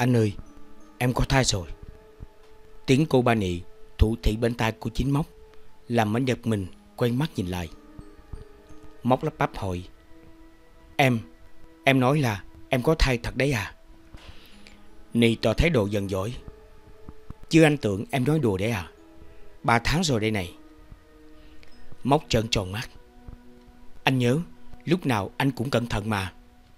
Anh ơi, em có thai rồi. Tiếng cô ba Nị thủ thỉ bên tai của Chín Móc làm anh giật mình quay mắt nhìn lại. Móc lắp bắp hỏi: Em nói là em có thai thật đấy à? Nị tỏ thái độ giận dỗi: Chứ anh tưởng em nói đùa đấy à? 3 tháng rồi đây này. Móc trợn tròn mắt: Anh nhớ lúc nào anh cũng cẩn thận mà.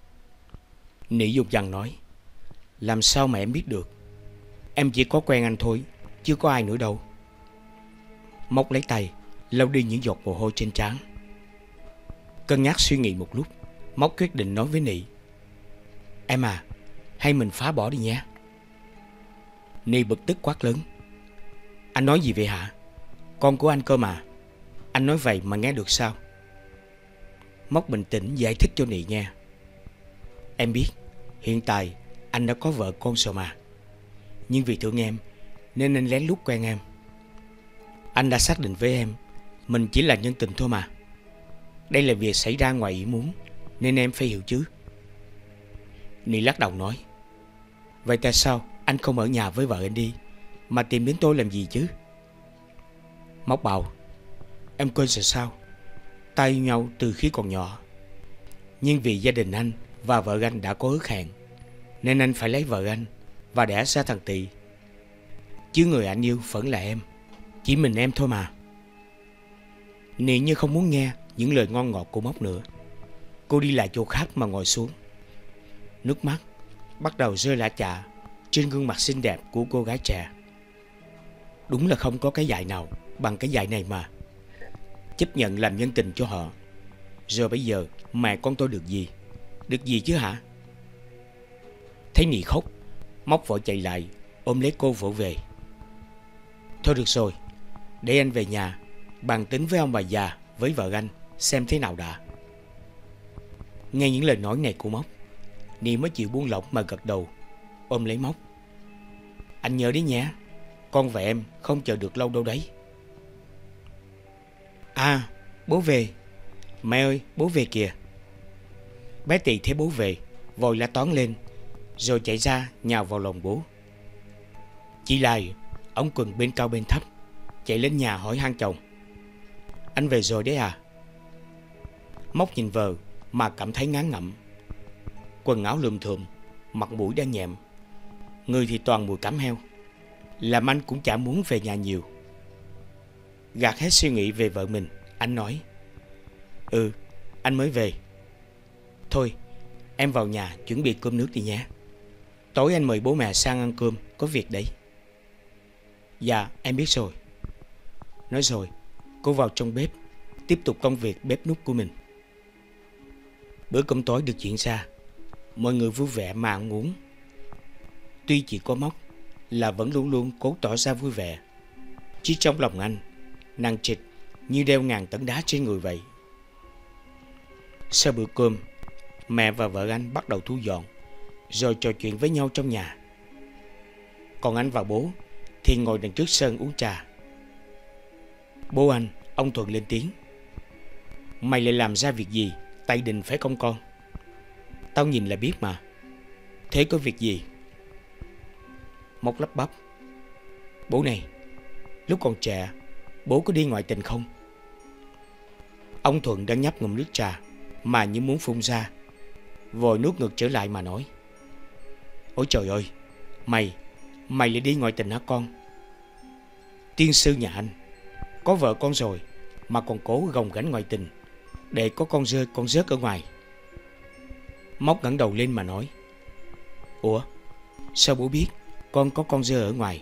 Nị dục dằn nói: Làm sao mà em biết được? Em chỉ có quen anh thôi, chứ có ai nữa đâu. Móc lấy tay lau đi những giọt mồ hôi trên trán. Cân nhắc suy nghĩ một lúc, Móc quyết định nói với Nị: Em à, hay mình phá bỏ đi nhé. Nị bực tức quát lớn: Anh nói gì vậy hả? Con của anh cơ mà. Anh nói vậy mà nghe được sao? Móc bình tĩnh giải thích cho Nị nghe: Em biết hiện tại anh đã có vợ con rồi mà, nhưng vì thương em nên anh lén lút quen em. Anh đã xác định với em mình chỉ là nhân tình thôi mà. Đây là việc xảy ra ngoài ý muốn, nên em phải hiểu chứ. Nị lắc đầu nói: Vậy tại sao anh không ở nhà với vợ anh đi, mà tìm đến tôi làm gì chứ? Móc bảo: Em quên rồi sao? Ta yêu nhau từ khi còn nhỏ, nhưng vì gia đình anh và vợ anh đã có ước hẹn, nên anh phải lấy vợ anh và đẻ ra thằng Tị. Chứ người anh yêu vẫn là em, chỉ mình em thôi mà. Nị như không muốn nghe những lời ngon ngọt của Móc nữa. Cô đi lại chỗ khác mà ngồi xuống. Nước mắt bắt đầu rơi lã chã trên gương mặt xinh đẹp của cô gái trẻ. Đúng là không có cái dại nào bằng cái dại này mà. Chấp nhận làm nhân tình cho họ. Rồi bây giờ mẹ con tôi được gì? Được gì chứ hả? Thấy Nị khóc, Móc vội chạy lại ôm lấy cô vỗ về: Thôi được rồi, để anh về nhà bàn tính với ông bà già với vợ anh xem thế nào đã. Nghe những lời nói này của Móc, Nị mới chịu buông lỏng mà gật đầu, ôm lấy Móc: Anh nhớ đấy nhé, con và em không chờ được lâu đâu đấy. À, bố về. Mẹ ơi, bố về kìa. Bé Tị thấy bố về vội la toán lên, rồi chạy ra nhào vào lòng bố. Chị Lai, ống quần bên cao bên thấp, chạy lên nhà hỏi han chồng: Anh về rồi đấy à? Móc nhìn vợ mà cảm thấy ngán ngẩm. Quần áo lùm thùm, mặt mũi đen nhẹm, người thì toàn mùi cám heo, làm anh cũng chả muốn về nhà nhiều. Gạt hết suy nghĩ về vợ mình, anh nói: Ừ, anh mới về. Thôi, em vào nhà chuẩn bị cơm nước đi nhé. Tối anh mời bố mẹ sang ăn cơm, có việc đấy. Dạ, em biết rồi. Nói rồi, cô vào trong bếp, tiếp tục công việc bếp núc của mình. Bữa cơm tối được diễn ra, mọi người vui vẻ mà ăn uống. Tuy chỉ có Móc là vẫn luôn luôn cố tỏ ra vui vẻ, chứ trong lòng anh nặng trịch như đeo ngàn tấn đá trên người vậy. Sau bữa cơm, mẹ và vợ anh bắt đầu thu dọn, rồi trò chuyện với nhau trong nhà. Còn anh và bố thì ngồi đằng trước sân uống trà. Bố anh, ông Thuận lên tiếng: Mày lại làm ra việc gì Tây Đình phải không con? Tao nhìn là biết mà. Thế có việc gì? Móc lắp bắp: Bố này, lúc còn trẻ bố có đi ngoại tình không? Ông Thuận đang nhấp ngụm nước trà mà như muốn phun ra, vội nuốt ngược trở lại mà nói: Ôi trời ơi, mày lại đi ngoại tình hả con? Tiên sư nhà anh có vợ con rồi mà còn cố gồng gánh ngoại tình để có con rơi con rớt ở ngoài. Móc ngẩng đầu lên mà nói: Ủa, sao bố biết con có con rơi ở ngoài?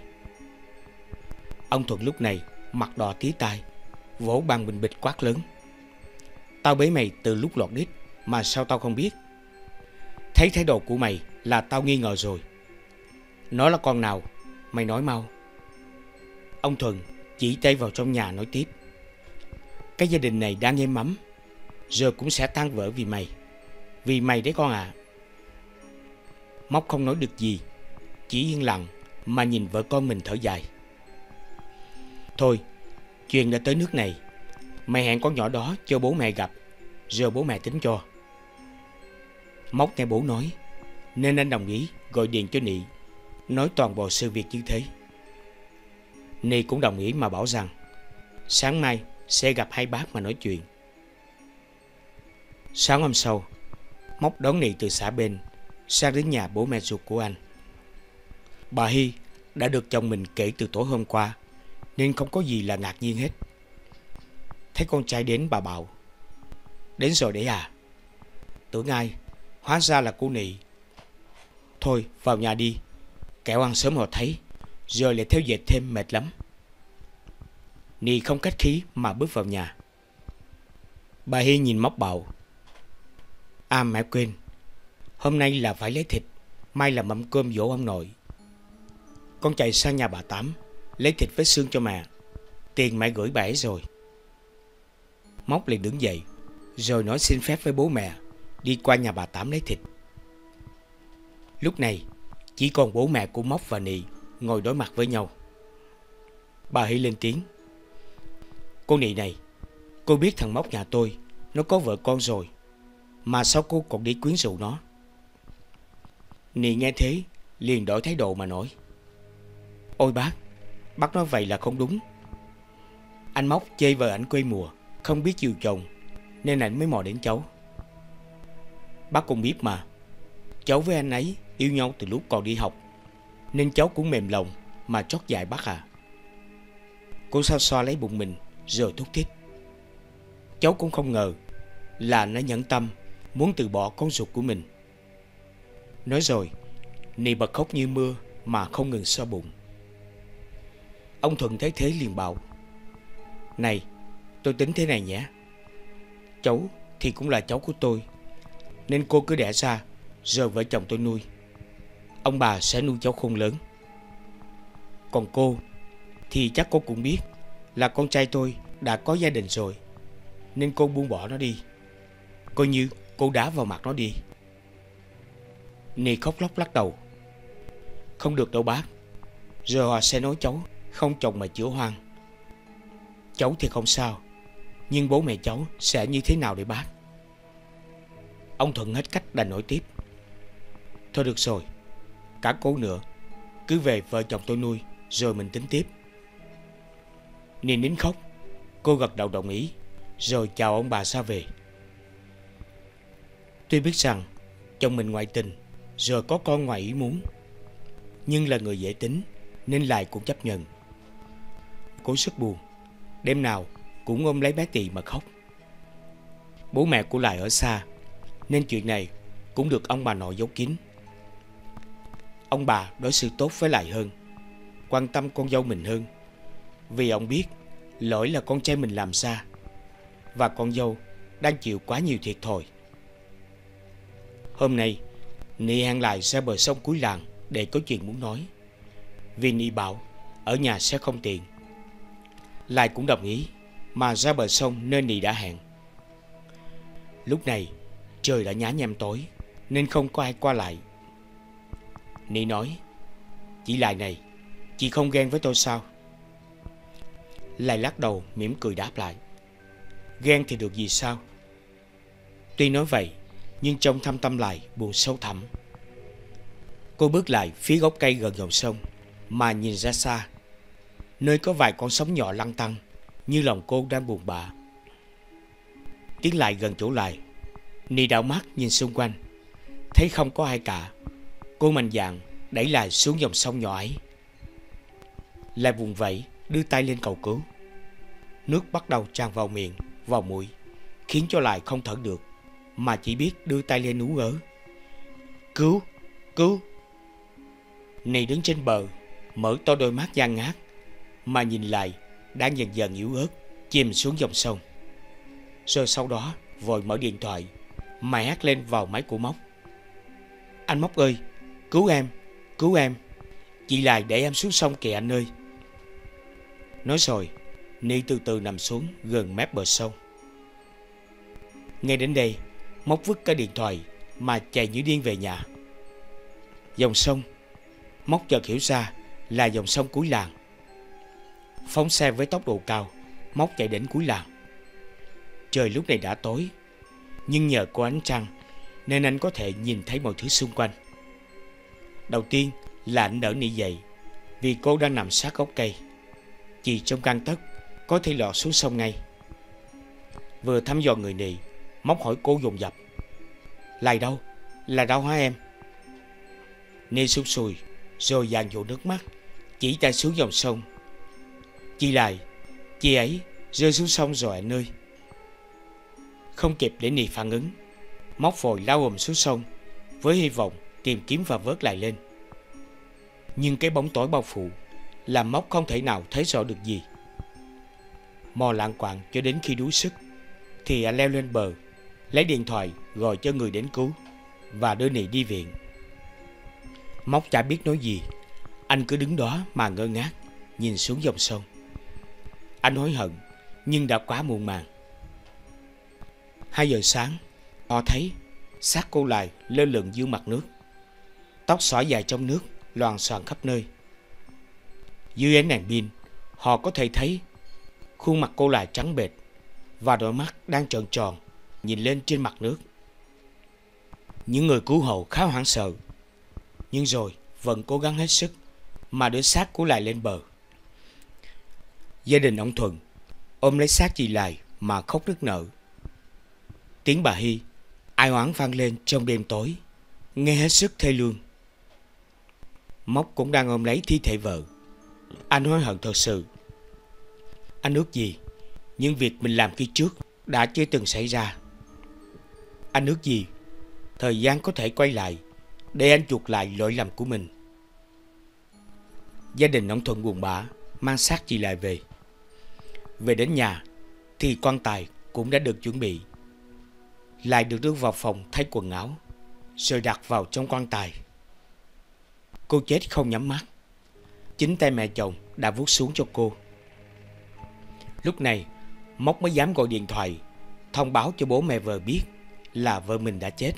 Ông Thuận lúc này mặt đỏ tía tai, vỗ bàn bình bịch quát lớn: Tao bế mày từ lúc lọt đít mà sao tao không biết? Thấy thái độ của mày là tao nghi ngờ rồi. Nó là con nào, mày nói mau. Ông Thuận chỉ tay vào trong nhà nói tiếp: Cái gia đình này đang êm ấm, rồi cũng sẽ tan vỡ vì mày. Vì mày đấy con ạ. Móc không nói được gì, chỉ yên lặng mà nhìn vợ con mình thở dài. Thôi, chuyện đã tới nước này, mày hẹn con nhỏ đó cho bố mẹ gặp, rồi bố mẹ tính cho. Móc nghe bố nói nên anh đồng ý gọi điện cho Nị nói toàn bộ sự việc như thế. Ni cũng đồng ý mà bảo rằng sáng mai sẽ gặp hai bác mà nói chuyện. Sáng hôm sau, Móc đón Ni từ xã bên sang đến nhà bố mẹ ruột của anh. Bà Hy đã được chồng mình kể từ tối hôm qua nên không có gì là ngạc nhiên hết. Thấy con trai đến, bà bảo: "Đến rồi đấy à? Tưởng ai, hóa ra là cô Nị. Thôi vào nhà đi, kẻo ăn sớm họ thấy, rồi lại theo dệt thêm mệt lắm." Nị không khách khí mà bước vào nhà. Bà Hy nhìn Móc bảo: "À mẹ quên, hôm nay là phải lấy thịt, mai là mâm cơm dỗ ông nội. Con chạy sang nhà bà Tám lấy thịt với xương cho mẹ, tiền mẹ gửi bà ấy rồi." Móc liền đứng dậy, rồi nói xin phép với bố mẹ đi qua nhà bà Tám lấy thịt. Lúc này chỉ còn bố mẹ của Móc và Nị ngồi đối mặt với nhau. Bà Hy lên tiếng: "Cô Nị này, cô biết thằng Móc nhà tôi nó có vợ con rồi, mà sao cô còn đi quyến rũ nó?" Nị nghe thế liền đổi thái độ mà nói: "Ôi bác nói vậy là không đúng. Anh Móc chê vợ ảnh quê mùa, không biết chiều chồng, nên ảnh mới mò đến cháu. Bác cũng biết mà, cháu với anh ấy yêu nhau từ lúc còn đi học, nên cháu cũng mềm lòng mà trót dại bác à." Cô xoa xoa lấy bụng mình rồi thúc thích: "Cháu cũng không ngờ là nó nhẫn tâm muốn từ bỏ con ruột của mình." Nói rồi Nị bật khóc như mưa mà không ngừng xoa bụng. Ông Thuận thấy thế liền bảo: "Này, tôi tính thế này nhé. Cháu thì cũng là cháu của tôi, nên cô cứ đẻ ra rồi vợ chồng tôi nuôi. Ông bà sẽ nuôi cháu khôn lớn. Còn cô thì chắc cô cũng biết là con trai tôi đã có gia đình rồi, nên cô buông bỏ nó đi, coi như cô đá vào mặt nó đi." Nị khóc lóc lắc đầu: "Không được đâu bác, rồi họ sẽ nói cháu không chồng mà chữa hoang. Cháu thì không sao, nhưng bố mẹ cháu sẽ như thế nào để bác?" Ông Thuận hết cách đành nói tiếp: "Thôi được rồi, cả cô nữa, cứ về vợ chồng tôi nuôi rồi mình tính tiếp." Nị nín khóc, cô gật đầu đồng ý, rồi chào ông bà ra về. Tuy biết rằng chồng mình ngoại tình rồi có con ngoài ý muốn, nhưng là người dễ tính nên lại cũng chấp nhận. Cô rất buồn, đêm nào cũng ôm lấy bé Tị mà khóc. Bố mẹ của Lại ở xa, nên chuyện này cũng được ông bà nội giấu kín. Ông bà đối xử tốt với Lại hơn, quan tâm con dâu mình hơn, vì ông biết lỗi là con trai mình làm ra, và con dâu đang chịu quá nhiều thiệt thòi. Hôm nay Nị hẹn Lại ra bờ sông cuối làng để có chuyện muốn nói, vì Nị bảo ở nhà sẽ không tiện. Lại cũng đồng ý mà ra bờ sông nơi Nị đã hẹn. Lúc này trời đã nhá nhem tối nên không có ai qua lại. Nị nói: "Chị Lại này, chị không ghen với tôi sao?" Lại lắc đầu mỉm cười đáp lại: "Ghen thì được gì sao?" Tuy nói vậy nhưng trong thâm tâm Lại buồn sâu thẳm. Cô bước lại phía gốc cây gần dòng sông mà nhìn ra xa, nơi có vài con sóng nhỏ lăn tăn, như lòng cô đang buồn bã. Tiến lại gần chỗ Lại, Nị đảo mắt nhìn xung quanh, thấy không có ai cả. Cô mạnh dạn đẩy Lại xuống dòng sông nhỏ ấy. Lại vùng vẫy đưa tay lên cầu cứu. Nước bắt đầu tràn vào miệng, vào mũi, khiến cho Lại không thở được, mà chỉ biết đưa tay lên ú ớ: "Cứu, cứu!" Nị đứng trên bờ, mở to đôi mắt gian ngát mà nhìn Lại đang dần dần yếu ớt chìm xuống dòng sông. Rồi sau đó vội mở điện thoại mà hét lên vào máy của Móc: "Anh Móc ơi, cứu em, cứu em! Chị Lại để em xuống sông kìa anh ơi!" Nói rồi Nị từ từ nằm xuống gần mép bờ sông. Ngay đến đây Móc vứt cái điện thoại mà chạy như điên về nhà. Dòng sông, Móc chợt hiểu ra là dòng sông cuối làng. Phóng xe với tốc độ cao, Móc chạy đến cuối làng. Trời lúc này đã tối, nhưng nhờ có ánh trăng nên anh có thể nhìn thấy mọi thứ xung quanh. Đầu tiên là anh đỡ nỉ dậy, vì cô đang nằm sát gốc cây. Chỉ trong gang tấc có thể lọt xuống sông ngay. Vừa thăm dò người nị, Móc hỏi cô dồn dập: Là đâu? Là đâu hả em? Nị sụt sùi rồi dàn dụ nước mắt, chỉ tay xuống dòng sông. Chị Lại, chị ấy rơi xuống sông rồi anh ơi. Không kịp để Nị phản ứng, Móc vội lao ùm xuống sông với hy vọng tìm kiếm và vớt lại lên. Nhưng cái bóng tối bao phủ làm Móc không thể nào thấy rõ được gì. Mò lạng quạng cho đến khi đuối sức thì anh leo lên bờ, lấy điện thoại gọi cho người đến cứu và đưa Nị đi viện. Móc chả biết nói gì, anh cứ đứng đó mà ngơ ngác nhìn xuống dòng sông. Anh hối hận nhưng đã quá muộn màng. 2 giờ sáng, họ thấy xác cô Lại lơ lửng dưới mặt nước, tóc xõa dài trong nước loàn xoàn khắp nơi. Dưới ánh đèn pin, họ có thể thấy khuôn mặt cô Lại trắng bệch và đôi mắt đang trợn tròn nhìn lên trên mặt nước. Những người cứu hộ khá hoảng sợ, nhưng rồi vẫn cố gắng hết sức mà đưa xác của Lại lên bờ. Gia đình ông Thuận ôm lấy xác chị Lại mà khóc nức nở. Tiếng bà Hy ai oán vang lên trong đêm tối, nghe hết sức thê lương. Móc cũng đang ôm lấy thi thể vợ. Anh hối hận thật sự. Anh ước gì những việc mình làm khi trước đã chưa từng xảy ra. Anh ước gì thời gian có thể quay lại để anh chuộc lại lỗi lầm của mình. Gia đình ông Thuận buồn bã mang xác chị Lại về. Về đến nhà thì quan tài cũng đã được chuẩn bị. Lại được đưa vào phòng thay quần áo rồi đặt vào trong quan tài. Cô chết không nhắm mắt, chính tay mẹ chồng đã vuốt xuống cho cô. Lúc này Móc mới dám gọi điện thoại thông báo cho bố mẹ vợ biết là vợ mình đã chết.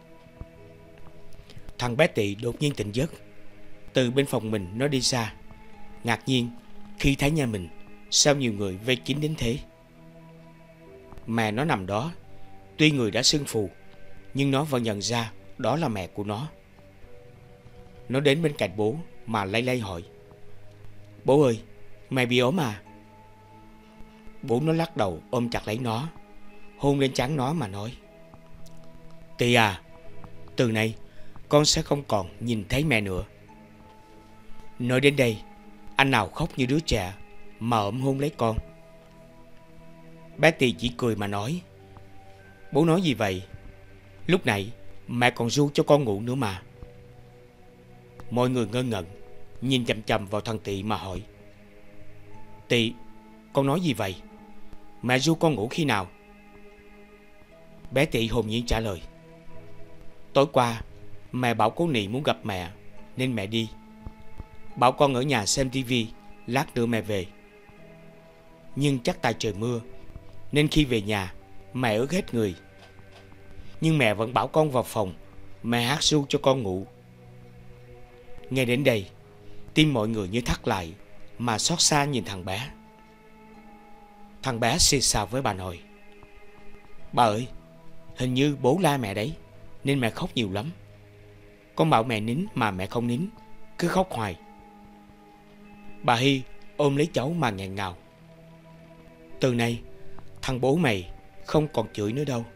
Thằng bé Tị đột nhiên tỉnh giấc. Từ bên phòng mình nó đi ra, ngạc nhiên khi thấy nhà mình sao nhiều người vây kín đến thế. Mẹ nó nằm đó, tuy người đã sưng phù nhưng nó vẫn nhận ra đó là mẹ của nó. Nó đến bên cạnh bố mà lay lay hỏi: Bố ơi, mẹ bị ốm à? Bố nó lắc đầu ôm chặt lấy nó, hôn lên trán nó mà nói: Tị à, từ nay con sẽ không còn nhìn thấy mẹ nữa. Nói đến đây, anh nào khóc như đứa trẻ mà ôm hôn lấy con. Bé Tị chỉ cười mà nói: Bố nói gì vậy? Lúc nãy mẹ còn ru cho con ngủ nữa mà. Mọi người ngơ ngẩn nhìn chằm chằm vào thằng Tị mà hỏi: Tị, con nói gì vậy? Mẹ ru con ngủ khi nào? Bé Tị hồn nhiên trả lời: Tối qua mẹ bảo cô Nị muốn gặp mẹ nên mẹ đi. Bảo con ở nhà xem tivi, lát nữa mẹ về. Nhưng chắc tại trời mưa nên khi về nhà mẹ ướt hết người. Nhưng mẹ vẫn bảo con vào phòng, mẹ hát ru cho con ngủ. Nghe đến đây, tim mọi người như thắt lại mà xót xa nhìn thằng bé. Thằng bé xì xào với bà nội: Bà ơi, hình như bố la mẹ đấy nên mẹ khóc nhiều lắm. Con bảo mẹ nín mà mẹ không nín, cứ khóc hoài. Bà Hy ôm lấy cháu mà nghẹn ngào: Từ nay thằng bố mày không còn chửi nữa đâu.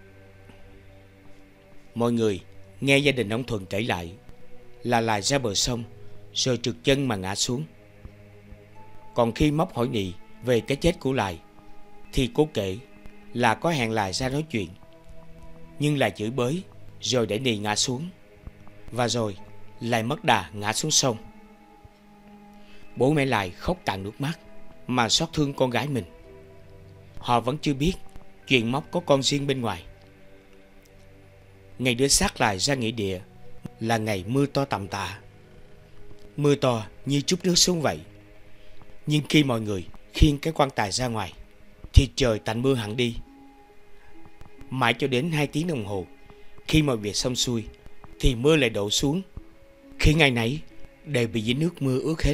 Mọi người nghe gia đình ông Thuận kể lại là Lại ra bờ sông rồi trượt chân mà ngã xuống. Còn khi Móc hỏi Nị về cái chết của Lại thì cô kể là có hẹn Lại ra nói chuyện, nhưng Lại chửi bới rồi để Nị ngã xuống, và rồi Lại mất đà ngã xuống sông. Bố mẹ Lại khóc cạn nước mắt mà xót thương con gái mình. Họ vẫn chưa biết chuyện Móc có con riêng bên ngoài. Ngày đưa xác Lại ra nghĩa địa là ngày mưa to tầm tã. Mưa to như trút nước xuống vậy. Nhưng khi mọi người khiêng cái quan tài ra ngoài thì trời tạnh mưa hẳn đi. Mãi cho đến 2 tiếng đồng hồ, khi mọi việc xong xuôi thì mưa lại đổ xuống, khiến ngày nấy đều bị dính nước mưa ướt hết.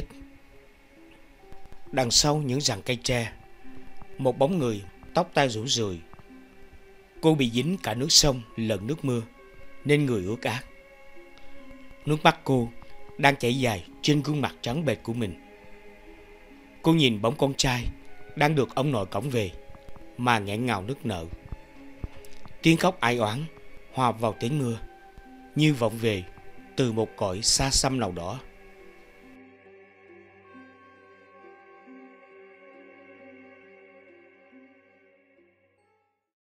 Đằng sau những rặng cây tre, một bóng người tóc tai rủ rượi. Cô bị dính cả nước sông lẫn nước mưa nên người ướt át. Nước mắt cô đang chảy dài trên gương mặt trắng bệch của mình. Cô nhìn bóng con trai đang được ông nội cõng về mà nghẹn ngào nức nở. Tiếng khóc ai oán hòa vào tiếng mưa, như vọng về từ một cõi xa xăm nào đó.